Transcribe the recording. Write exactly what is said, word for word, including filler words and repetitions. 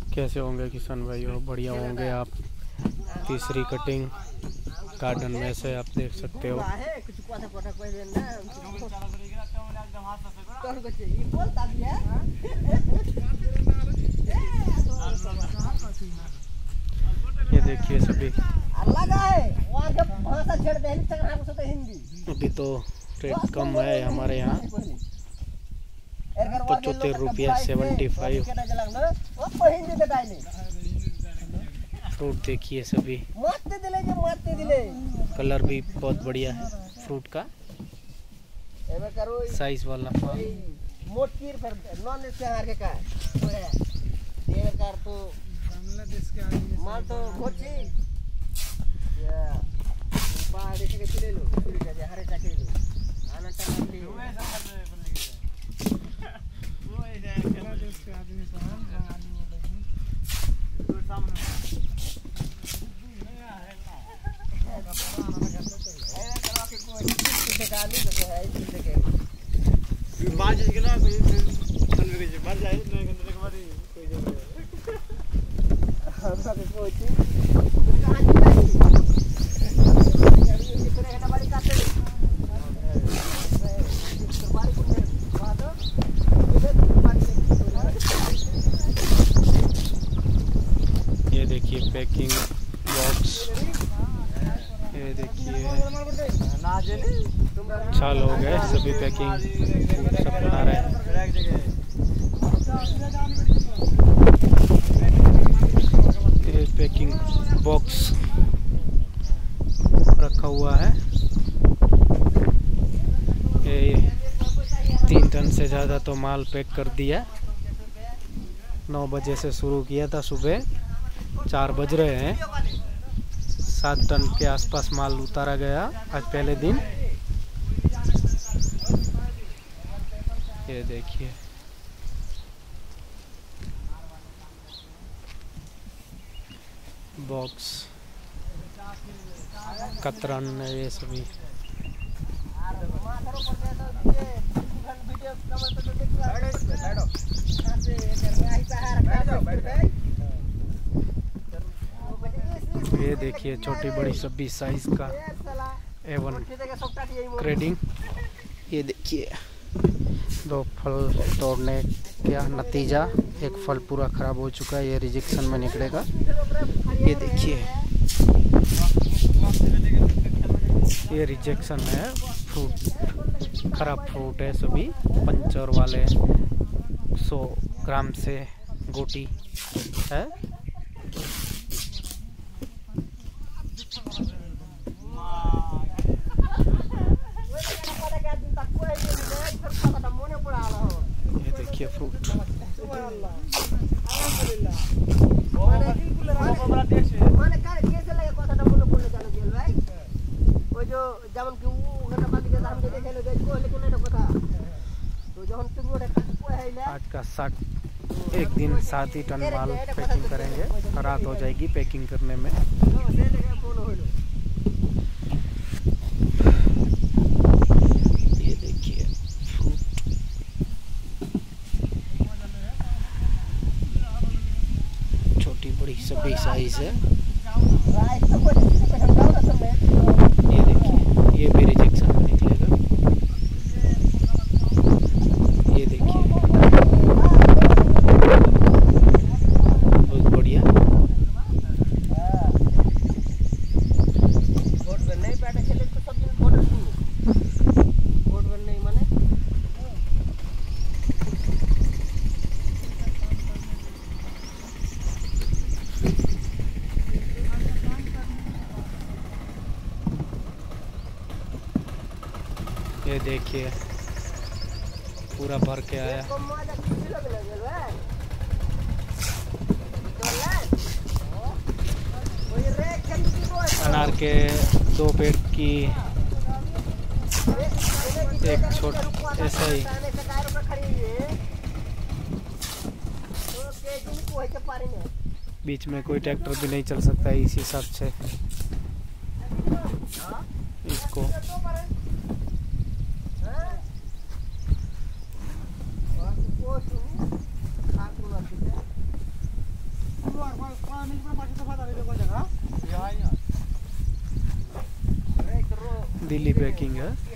कैसे होंगे किसान भाइयों? बढ़िया होंगे आप। तीसरी कटिंग गार्डन में से आप देख सकते हो। ये देखिए सभी, अभी तो रेट कम है हमारे यहाँ, पचहत्तर रुपया सेवेंटी फाइव। फ्रूट देखिए सभी, कलर भी बहुत बढ़िया है फ्रूट का, साइज वाला फल। ये देखिए पैकिंग बॉक्स, ये देखिए अच्छा लोग है, सभी पैकिंग सब बना रहे हैं। ये पैकिंग बॉक्स रखा हुआ है, ये तीन टन से ज़्यादा तो माल पैक कर दिया। नौ बजे से शुरू किया था, सुबह चार बज रहे हैं, सात टन के आसपास माल उतारा गया आज पहले दिन। ये देखिए बॉक्स, कतरन, ये सभी। ये देखिए छोटी बड़ी सभी साइज का एवन ग्रेडिंग। ये देखिए दो फल तोड़ने का नतीजा, एक फल पूरा खराब हो चुका है, ये रिजेक्शन में निकलेगा। ये देखिए ये रिजेक्शन है, फ्रूट खराब फ्रूट है सभी, पंचर वाले सौ ग्राम से गोटी है। ये देखिए फ्रूट, आज का साठ एक दिन सात ही टन माल पैकिंग करेंगे, रात हो जाएगी पैकिंग करने में। ये देखिए फ्रूट, छोटी बड़ी सभी साइज है। ये देखिए ये भी रिजेक्शन में निकलेगा। ये देखिए बहुत बढ़िया। ये देखिए पूरा भर के आया। अनार के दो पेड़ की एक छोट ऐसा ही, बीच में कोई ट्रैक्टर भी नहीं चल सकता है इस हिसाब से इसको। दिल्ली पैकिंग है।